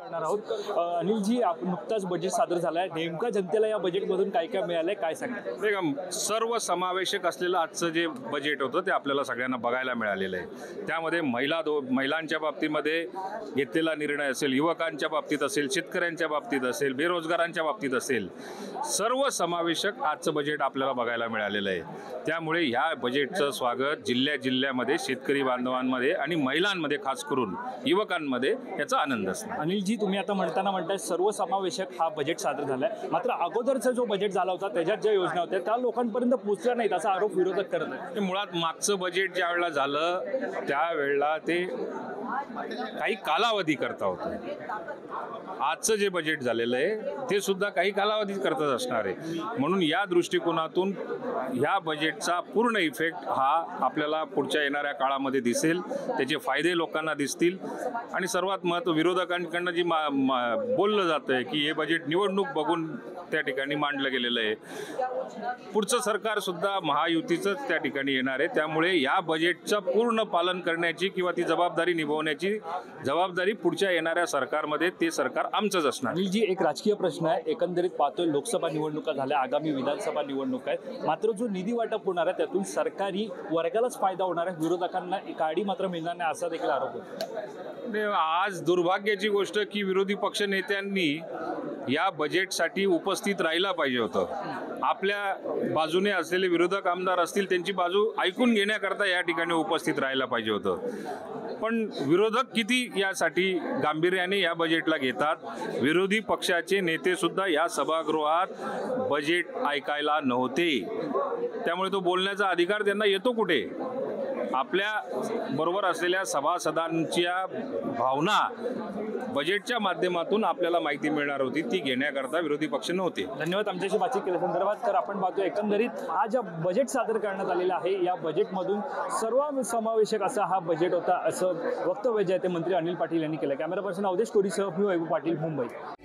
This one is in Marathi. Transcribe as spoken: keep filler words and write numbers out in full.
करणार आहोत. अ, अनिलजी, आपण नुकताच बजेट सादर झाला आहे. नेमका जनतेला या बजेटमधून काय काय मिळालंय, काय सांगा? सर्व समावेशक असलेलं आजचं जे बजेट होतं ते आपल्याला सगळ्यांना बघायला मिळालेलं आहे. त्यामध्ये महिला दो महिलांच्या बाबतीमध्ये घेतलेला निर्णय असेल, युवकांच्या बाबतीत असेल, शेतकऱ्यांच्या बाबतीत असेल, बेरोजगारांच्या बाबतीत असेल, सर्व समावेशक आजचं बजेट आपल्याला बघायला मिळालेलं आहे. त्यामुळे ह्या बजेटचं स्वागत जिल्ह्या जिल्ह्यामध्ये शेतकरी बांधवांमध्ये आणि महिलांमध्ये, खास करून युवकांमध्ये याचा आनंद असतो. अनिलजी, तुम्ही आता म्हणताना म्हणताय सर्वसमावेशक हा बजेट सादर झालाय, मात्र अगोदरचा जो बजेट झाला होता त्याच्यात ज्या योजना होत्या त्या लोकांपर्यंत पोहोचल्या नाहीत असा आरोप विरोधक करत आहेत. मुळात मागचं बजेट ज्या वेळेला झालं त्यावेळेला ते काही कालावधी करता होतं. आजचं जे बजेट झालेलं आहे ते सुद्धा काही कालावधी करतच असणार आहे. म्हणून या दृष्टिकोनातून ह्या बजेटचा पूर्ण इफेक्ट हा आपल्याला पुढच्या येणाऱ्या काळामध्ये दिसेल, त्याचे फायदे लोकांना दिसतील. आणि सर्वात महत्त्व, विरोधकांकडनं जी मा, मा बोललं जातं आहे की हे बजेट निवडणूक बघून त्या ठिकाणी मांडलं गेलेलं आहे. पुढचं सरकारसुद्धा महायुतीचंच त्या ठिकाणी येणार आहे. त्यामुळे या बजेटचं पूर्ण पालन करण्याची किंवा ती जबाबदारी निभवण्याची जबाबदारी पुढच्या येणाऱ्या सरकारमध्ये ते सरकार आमचंच असणार. अनिलजी, एक राजकीय प्रश्न आहे. एकंदरीत पाहतोय लोकसभा निवडणुका झाल्या, आगामी विधानसभा निवडणूक आहे, मात्र जो निधी वाटप होणार आहे त्यातून सरकारी वर्गालाच फायदा होणार आहे, विरोधकांना काडी मात्र मिळणार नाही असा देखील आरोप होतो. आज दुर्भाग्याची गोष्ट की विरोधी पक्ष नेत्यांनी या बजेटसाठी उपस्थित राहिला पाहिजे होतं. आपल्या बाजूने असलेले विरोधक आमदार असतील त्यांची बाजू ऐकून घेण्याकरता या ठिकाणी उपस्थित राहायला पाहिजे होतं. पण विरोधक किती यासाठी गांभीर्याने या बजेटला घेतात. विरोधी पक्षाचे नेते सुद्धा या सभागृहात बजेट ऐकायला नव्हते. त्यामुळे तो बोलण्याचा अधिकार त्यांना येतो कुठे? आपल्या बरोबर असलेल्या सभासदांच्या भावना बजेटच्या माध्यमातून आपल्याला माहिती मिळणार होती, ती घेण्याकरता विरोधी पक्ष नव्हते. धन्यवाद आमच्याशी बातचीत केल्या संदर्भात. तर आपण पाहतो एकंदरीत हा जो बजेट सादर करण्यात आलेला आहे या बजेटमधून सर्व समावेशक असा हा बजेट होता असं वक्तव्य जे आहे ते मंत्री अनिल पाटील यांनी केलं. कॅमेरा पर्सन अवधेश कोरीसह मी वैभव पाटील, मुंबई.